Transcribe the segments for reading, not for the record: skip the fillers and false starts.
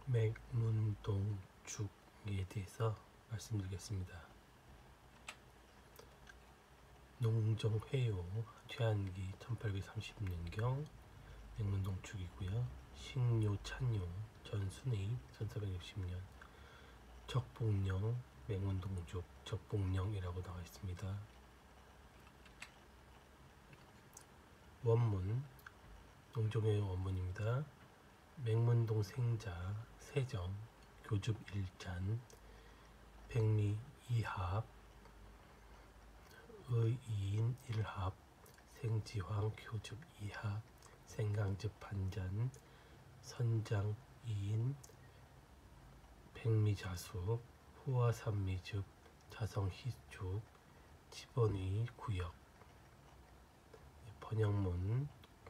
맥문동죽에 대해서 말씀드리겠습니다. 농정회요 퇴한기 1830년경 맥문동죽이고요. 식료 찬요 전순의 1460년 적복령 맥문동죽 적복령이라고 나와 있습니다. 원문 농정회요 원문입니다. 맥문동 생자 세정 교즙 일잔 백리 이합 의이인 일합 생지황 교즙 이합 생강즙 반잔 선장 이인 백미자숙 후화산미즙 자성희죽 집원의 구역. 번역문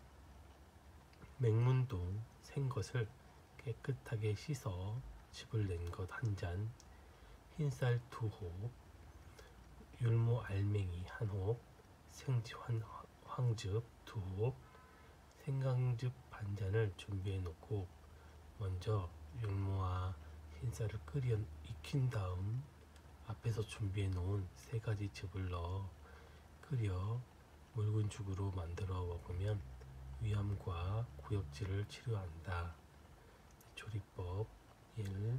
맥문동 생것을 깨끗하게 씻어 즙을 낸 것 한 잔, 흰쌀 2홉, 율무 알맹이 1홉, 생지환 황즙 2홉, 생강즙 반잔을 준비해 놓고 먼저 율무와 흰쌀을 끓여 익힌 다음 앞에서 준비해 놓은 3가지 즙을 넣어 끓여 묽은 죽으로 만들어 먹으면 위암과 구역질을 치료한다. 조리법 1.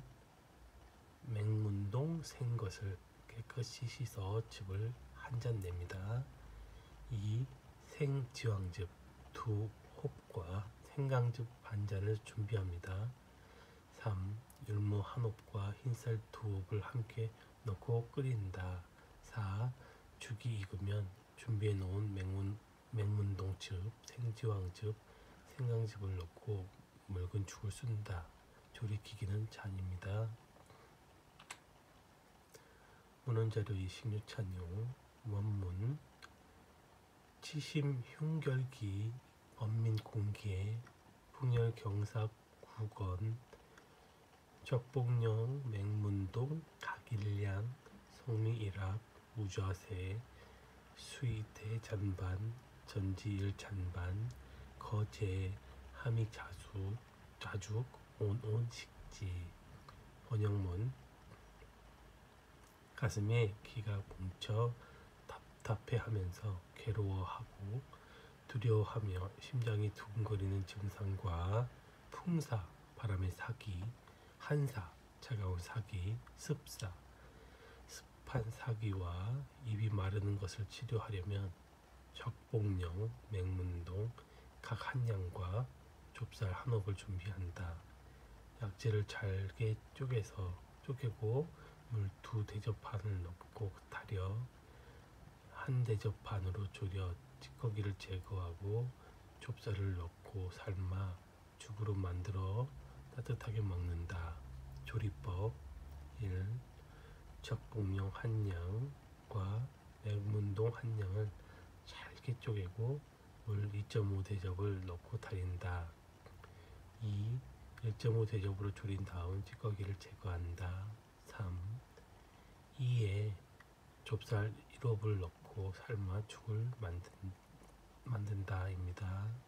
맥문동 생것을 깨끗이 씻어 즙을 한 잔 냅니다. 2. 생지황즙 2홉과 생강즙 반잔을 준비합니다. 3. 율무 1홉과 흰쌀 2홉을 함께 넣고 끓인다. 4. 죽이 익으면 준비해 놓은 맥문동즙, 생지황즙, 생강즙을 넣고 묽은 죽을 쏜다. 조리기기는 잔입니다. 문헌자료 식료찬요 원문 치심 흉결기 원민공기에 풍열경삭 구건 적복령 맥문동 각일량 성미일합 우좌세 수의대잔반 전지일잔반 거제 함익자죽 온온식지. 번역문 가슴에 기가 뭉쳐 답답해하면서 괴로워하고 두려워하며 심장이 두근거리는 증상과 풍사 바람의 사기, 한사 차가운 사기, 습사 습한 사기와 입이 마르는 것을 치료하려면 적복령 맥문동 각 한 양과 좁쌀 1홉을 준비한다. 약재를 잘게 쪼개고 물 2대접반을 넣고 타려 1대접반으로 졸여 찌꺼기를 제거하고 좁쌀을 넣고 삶아 죽으로 만들어 따뜻하게 먹는다. 조리법 1. 적복령 한 양과 맥문동 한 양을 잘게 쪼개고 물 2.5대접을 넣고 타린다. 2. 1.5대접으로 졸인 다음 찌꺼기를 제거한다. 3. 2에 좁쌀 1홉을 넣고 삶아 죽을 만든다입니다.